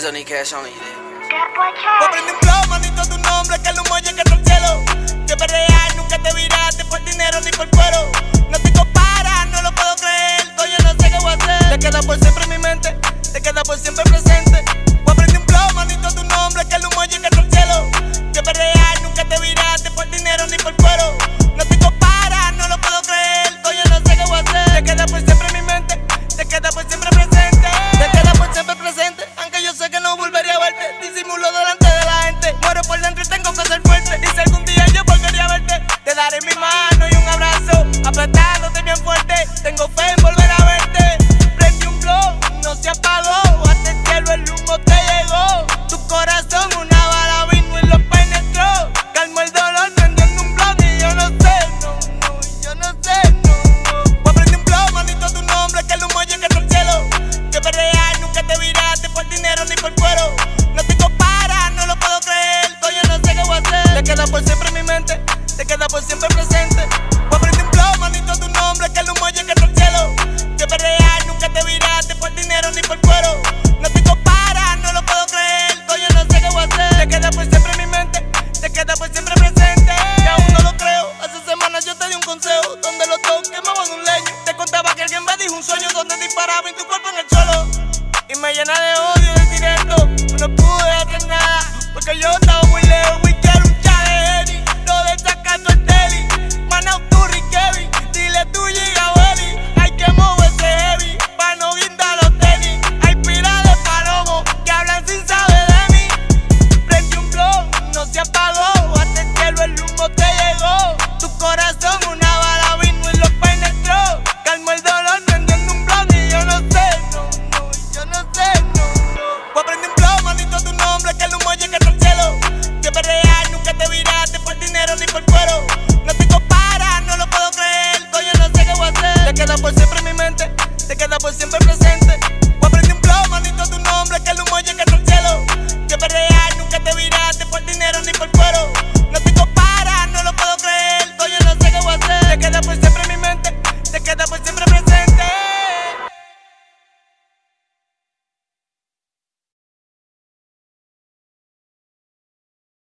Niggas don't need cash on you, Voy a prender un blow, manito, tu nombre, que el humo llegue hasta el cielo. Que real, nunca te viraste por dinero ni por cuero. No te comparas, no lo puedo creer, coño, no sé qué voy a hacer. Te queda por siempre en mi mente, te queda por siempre presente. Voy a prender un blow, manito, tu nombre, que el humo llegue hasta el cielo. Que real, nunca te viraste por dinero ni por cuero. No te comparas, no lo puedo creer, coño, no sé qué voy a hacer. Te queda por siempre en mi mente, te queda por siempre presente. Te queda por siempre presente, aunque yo sé que no volvería a verte. Disimulo delante de la gente, muero por dentro y tengo que ser fuerte. Y si algún día yo volvería a verte, te daré mi mano y un abrazo, apretándote bien fuerte. Tengo fe en volver a verte. Prendí un blow, no se apagó, hasta el cielo el humo te llegó. Tu corazón una bala vino y lo penetró. Calmó el dolor prendiendo un blow y yo no sé, yo no sé, Voy a prender un blow, manito, tu nombre, que el humo llegue hasta el cielo. Que real, nunca te viraste por dinero ni por cuero. No te comparas, no lo puedo creer, coño, no sé qué voy a hacer. Te queda por siempre en mi mente, te queda por siempre presente. Voy a prender un blow, manito, tu nombre, que el humo llegue hasta el cielo. Que real, nunca te viraste por dinero ni por cuero. No te comparas, no lo puedo creer, coño, no sé qué voy a hacer. Te queda por siempre en mi mente, te queda por siempre presente. Y aún no lo creo, hace semanas yo te di un consejo, donde los dos quemaban un leño. Te contaba que alguien me dijo un sueño donde disparaba en tu cuerpo en el suelo. Y me llena de odio decir esto, no pude hacer nada, porque yo estaba muy lejos. Y quiero un chale, lo de sacato el deli. Manao, Turri, Kevin, dile tú Giga Belly. Hay que moverse heavy, pa' no guindar los tenis. Hay pila de palomos que hablan sin saber de mí. Prendí un blow, no se apagó, hasta el cielo el humo te llegó. Tu corazón una bala vino y lo penetró. Calmó el dolor prendiendo un blow y yo no sé, yo no sé, Voy a prender un blow, manito, tu nombre, que el humo llegue hasta el cielo. Que real, nunca te viraste por dinero ni por cuero. No te comparas, no lo puedo creer, coño, no sé qué voy a hacer. Te queda por siempre en mi mente, te queda por siempre presente. Voy a prender un blow, manito, tu nombre, que el humo llegue hasta el cielo. Que real, nunca te viraste por dinero ni